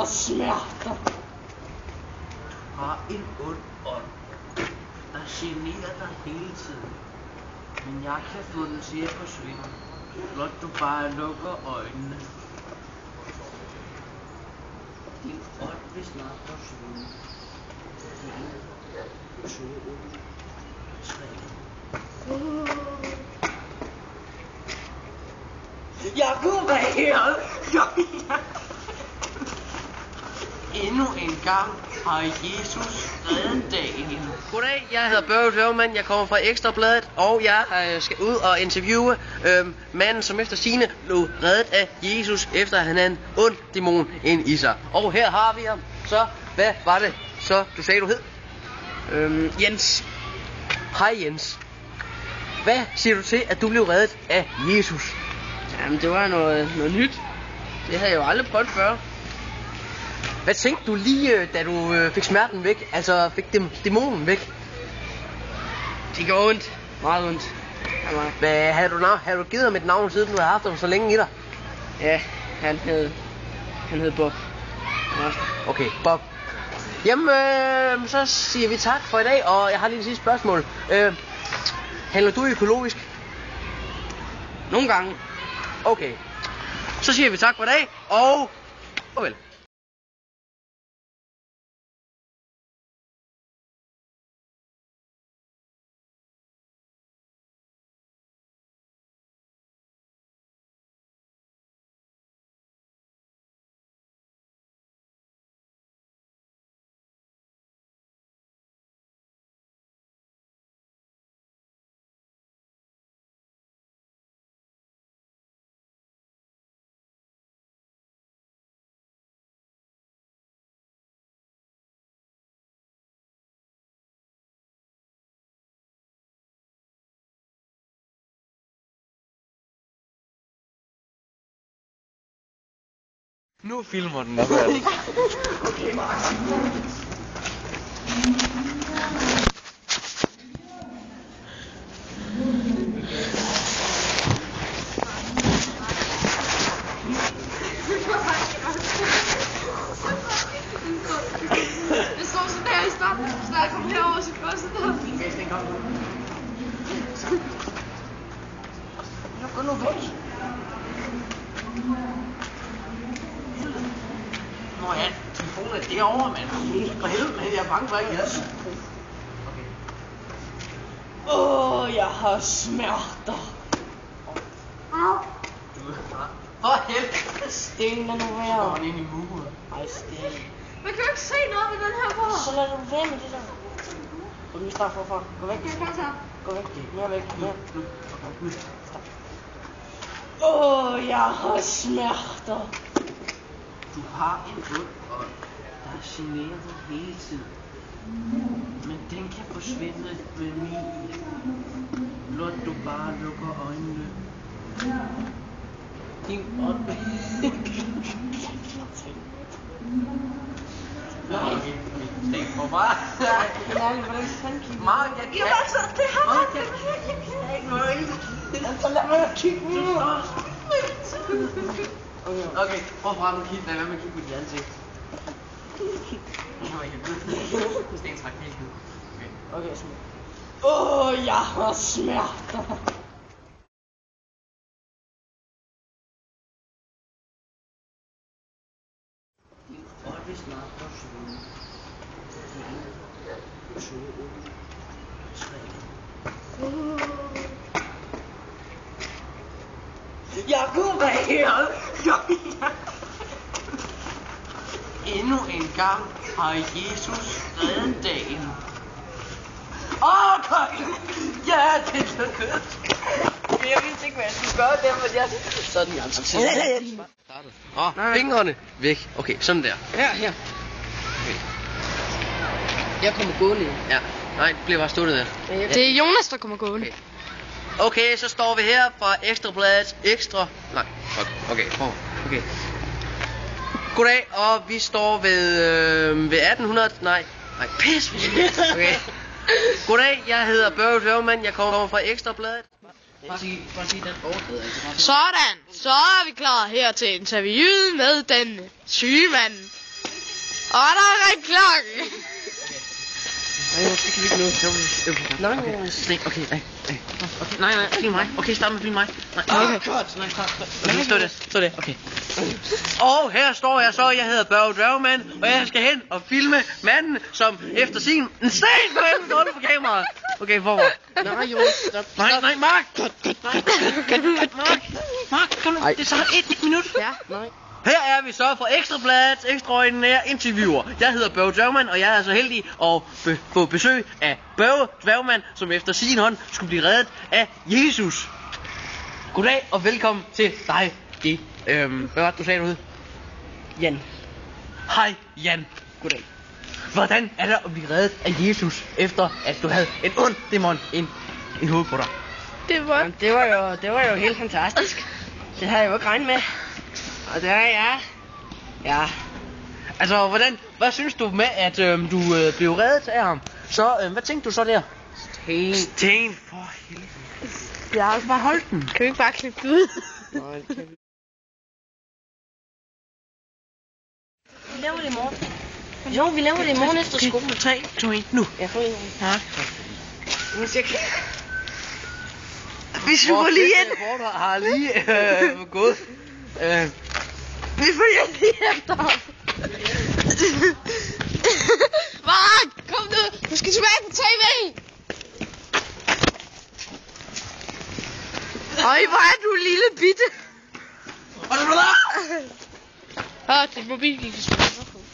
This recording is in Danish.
har smerter. Har en ond ånd, der generer dig hele tiden. Men jeg kan få den til at forsvinde, blot du bare lukker øjnene. Din ånd vil snart forsvinde. 1, 2, 3. Jeg kunne være her. Endnu en gang har Jesus reddet dagen. Goddag, jeg hedder Børge Løvmand, jeg kommer fra Ekstra Bladet, og jeg skal ud og interviewe manden, som efter sigende blev reddet af Jesus, efter han havde en ond dæmon ind i sig. Og her har vi ham. Så, hvad var det så, du sagde, du hed? Jens. Hej Jens. Hvad siger du til, at du blev reddet af Jesus? Jamen, det var noget nyt. Det havde jeg jo aldrig prøvet før. Hvad tænkte du lige, da du fik smerten væk? Altså fik dæmonen væk? Det gjorde ondt. Meget ondt. Hvad havde du givet ham et navn, siden du havde haft ham så længe i dig? Ja, han hed Bob. Okay, Bob. Jamen, så siger vi tak for i dag, og jeg har lige et sidste spørgsmål. Handler du økologisk? Nogle gange. Okay. Så siger vi tak for i dag, og farvel. Nu filmer den nok. Okay, Martin. Det står sådan der i starten, så jeg kommer herover, så går sådan der. Nu gå nu væk. Nå ja, telefonen er derovre, mand. For helvede, man. Jeg er bange for, at jeg er Jeg har smerter. Au. For helvede. Sten, lad nu Så går være. han ind i muren. Ej, Sten. Man kan jo ikke se noget med den her på. Så lad nu være med det der. Gå lige start forfra. Gå væk. Jeg kan tage. Gå væk. Mere væk. Mere. Nu. Jeg har smerter. Du har en ond ånd, der generer dig hele tiden. Men den kan forsvinde med min. Blot du bare lukker øjnene. Din ånd. Nej. Stik på mig. Men ærligt, hvordan fanden kigger du? Mark, jeg kan Jamen altså, det har Mark, man. jeg kan ikke. Altså, lad mig kigge på mig. Okay, prøv at fremme kigge. Lad være med at kigge på dit ansigt. Sten træk helt ud. Okay, smuk. Jeg har smerter. Din ånd vil snart forsvinde. 1, 2, 3. Jeg kunne være her. Endnu en gang har Jesus reddet dagen. Okay. Ja, det er så godt. Jeg vidste ikke, hvad jeg skulle gøre der, men jeg... Sådan, altså. Fingrene væk. Okay, sådan der. Her. Okay. Jeg kommer gående. Ja. Nej, det bliver bare stået der. Det er Jonas, der kommer gående. Okay, så står vi her fra Ekstra Bladet. Nej, okay, prøv. Okay. Goddag, og vi står ved 1800... Nej, pis. Okay. Goddag, jeg hedder Børge Løvmand, jeg kommer fra Ekstra Bladet. Bare sige den overhed, altså. Sådan, så er vi klar her til interviewet med den syge mand. der er ret klokken. Nej, det kan vi ikke nå. Nej, film mig. Okay, start med film mig. Nej, stå det. Okay. Og her står jeg så, jeg hedder Børge Dværgmand, og jeg skal hen og filme manden, som efter sin en sten går på kameraet. Okay, forward. Nej, jo, stop. Nej, Mark! Mark, kom nu. Det tager 1 minut. Ja, nej. Her er vi så fra Ekstrabladets ekstraordinære interviewer. Jeg hedder Børge Dværgmand, og jeg er så heldig at få besøg af Børge Dværgmand, som efter sin hånd skulle blive reddet af Jesus. Goddag og velkommen til dig i... hvad var det, du sagde derude? Jan. Hej, Jan. Goddag. Hvordan er det at blive reddet af Jesus, efter at du havde en ond dæmon ind i hovedet på dig? Jamen, det var jo helt fantastisk. Det havde jeg jo ikke regnet med. Og det er jeg. Ja. Altså, hvad synes du med, at du blev reddet af ham? Så, hvad tænkte du så der? Sten, for helvede. Jeg har altså bare holdt den. Kan vi ikke bare klippe det ud? Nej, det kan vi. Vi laver det i morgen. Jo, vi laver det i morgen efter skole. 3, 2, 1, nu. Jeg får en. Ja. Vi super lige ind. Vores har lige gået. Vi følger lige efter ham. Mark, kom nu. Du skal tilbage på TV. Øj, hvor er du lille bitte. Dit mobil gik i spil.